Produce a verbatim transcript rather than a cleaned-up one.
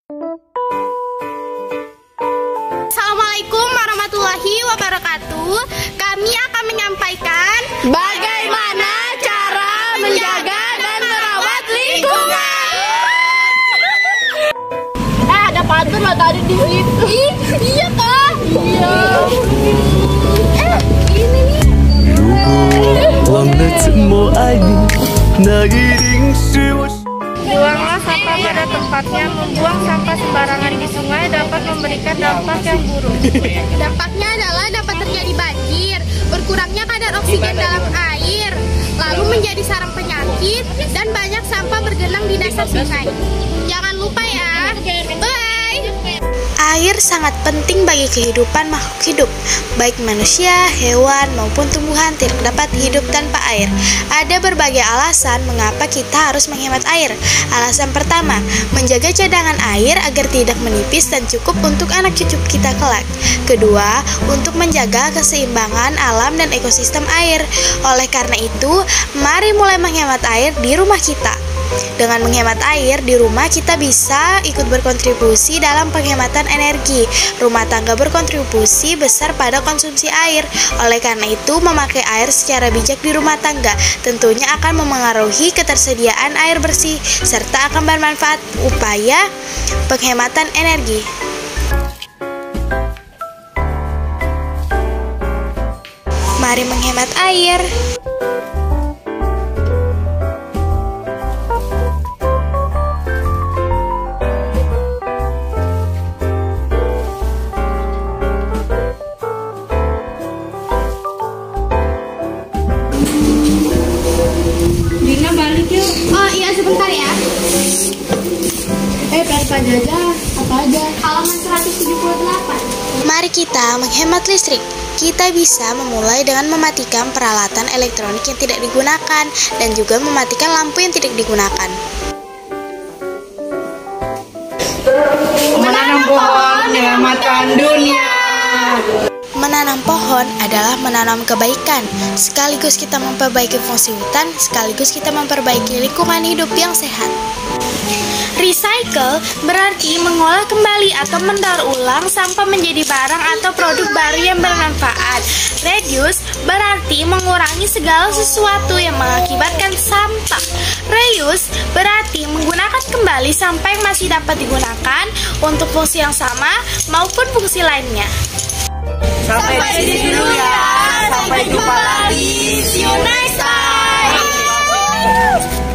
Assalamualaikum warahmatullahi wabarakatuh. Kami akan menyampaikan bagaimana cara menjaga dan merawat lingkungan. Eh, ada pantun loh tadi di situ. Iya kak. Iya. Eh, ini nih. Buanglah sampah pada tempatnya. Membuang sampah sembarangan di sungai dapat memberikan dampak yang buruk. Dampaknya adalah dapat terjadi banjir, berkurangnya kadar oksigen dalam air, lalu menjadi sarang penyakit, dan banyak sampah bergenang di dasar sungai. Jangan lupa ya. Bye. Air sangat penting bagi kehidupan makhluk hidup, baik manusia, hewan, maupun tumbuhan tidak dapat hidup tanpa air. Ada berbagai alasan mengapa kita harus menghemat air. Alasan pertama, menjaga cadangan air agar tidak menipis dan cukup untuk anak cucu kita kelak. Kedua, untuk menjaga keseimbangan alam dan ekosistem air. Oleh karena itu, mari mulai menghemat air di rumah kita. Dengan menghemat air di rumah, kita bisa ikut berkontribusi dalam penghematan energi. Rumah tangga berkontribusi besar pada konsumsi air. Oleh karena itu, memakai air secara bijak di rumah tangga tentunya akan memengaruhi ketersediaan air bersih serta akan bermanfaat upaya penghematan energi. Mari menghemat air. Dina balik yuk. Oh iya, sebentar ya. Eh, P R P aja, apa aja? Halaman seratus tujuh puluh delapan. Mari kita menghemat listrik. Kita bisa memulai dengan mematikan peralatan elektronik yang tidak digunakan dan juga mematikan lampu yang tidak digunakan. Menanam pohon menyelamatkan dunia. Menanam pohon adalah menanam kebaikan. Sekaligus kita memperbaiki fungsi hutan, sekaligus kita memperbaiki lingkungan hidup yang sehat. Recycle berarti mengolah kembali atau mendaur ulang sampah menjadi barang atau produk baru yang bermanfaat. Reduce berarti mengurangi segala sesuatu yang mengakibatkan sampah. Reuse berarti menggunakan kembali sampah yang masih dapat digunakan untuk fungsi yang sama maupun fungsi lainnya. Sampai di sini dulu ya. Sampai jumpa lagi. See you next time.